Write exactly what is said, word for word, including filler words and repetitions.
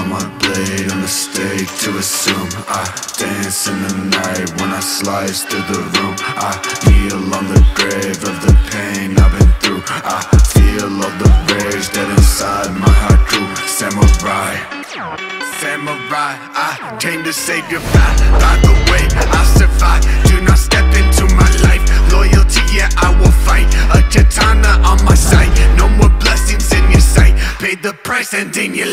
my blade on the stake to assume I dance in the night when I slice through the room. I kneel on the grave of the pain I've been through. I feel all the rage that inside my haiku. Samurai, samurai, I came to say goodbye. By the way, I survive. Do not step into my life. Loyalty, yeah, I will fight. A katana on my side. No more blessings in your sight. Pay the price and in your